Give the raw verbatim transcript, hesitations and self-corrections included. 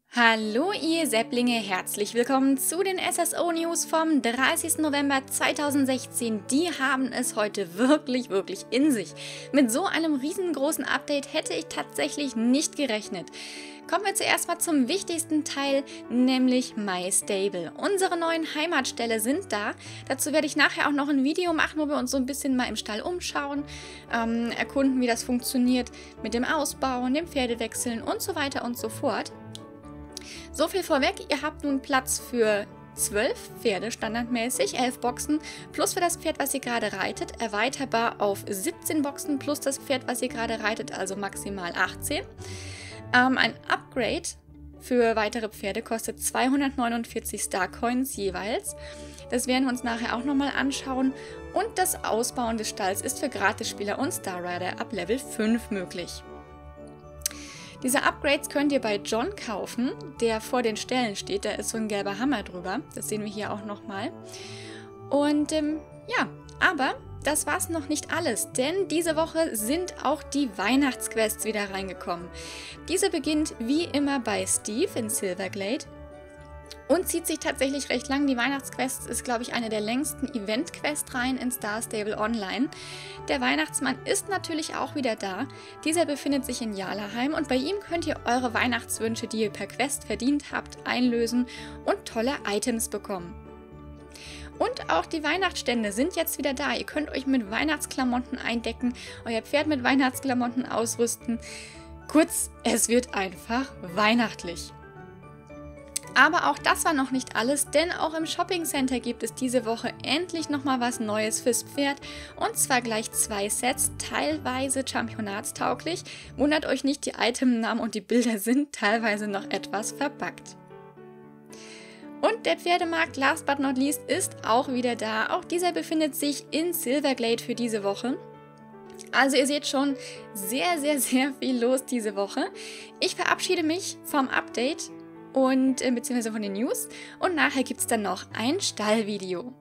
Hallo ihr Säpplinge, herzlich willkommen zu den S S O News vom dreißigsten November zweitausendsechzehn. Die haben es heute wirklich, wirklich in sich. Mit so einem riesengroßen Update hätte ich tatsächlich nicht gerechnet. Kommen wir zuerst mal zum wichtigsten Teil, nämlich MyStable. Unsere neuen Heimatställe sind da. Dazu werde ich nachher auch noch ein Video machen, wo wir uns so ein bisschen mal im Stall umschauen, ähm, erkunden, wie das funktioniert mit dem Ausbauen, dem Pferdewechseln und so weiter und so fort. So viel vorweg, ihr habt nun Platz für zwölf Pferde standardmäßig, elf Boxen plus für das Pferd, was ihr gerade reitet, erweiterbar auf siebzehn Boxen plus das Pferd, was ihr gerade reitet, also maximal achtzehn. Ähm, ein Upgrade für weitere Pferde kostet zweihundertneunundvierzig Starcoins jeweils. Das werden wir uns nachher auch nochmal anschauen. Und das Ausbauen des Stalls ist für Gratisspieler und Starrider ab Level fünf möglich. Diese Upgrades könnt ihr bei John kaufen, der vor den Ställen steht. Da ist so ein gelber Hammer drüber. Das sehen wir hier auch nochmal. Und ähm, ja, aber das war's noch nicht alles, denn diese Woche sind auch die Weihnachtsquests wieder reingekommen. Diese beginnt wie immer bei Steve in Silverglade und zieht sich tatsächlich recht lang. Die Weihnachtsquest ist, glaube ich, eine der längsten Event-Quest-Reihen in Star Stable Online. Der Weihnachtsmann ist natürlich auch wieder da. Dieser befindet sich in Jarlaheim und bei ihm könnt ihr eure Weihnachtswünsche, die ihr per Quest verdient habt, einlösen und tolle Items bekommen. Und auch die Weihnachtsstände sind jetzt wieder da. Ihr könnt euch mit Weihnachtsklamotten eindecken, euer Pferd mit Weihnachtsklamotten ausrüsten. Kurz, es wird einfach weihnachtlich. Aber auch das war noch nicht alles, denn auch im Shopping Center gibt es diese Woche endlich nochmal was Neues fürs Pferd. Und zwar gleich zwei Sets, teilweise championatstauglich. Wundert euch nicht, die Itemnamen und die Bilder sind teilweise noch etwas verbuggt. Und der Pferdemarkt, last but not least, ist auch wieder da. Auch dieser befindet sich in Silverglade für diese Woche. Also ihr seht schon, sehr, sehr, sehr viel los diese Woche. Ich verabschiede mich vom Update und äh, beziehungsweise von den News und nachher gibt es dann noch ein Stallvideo.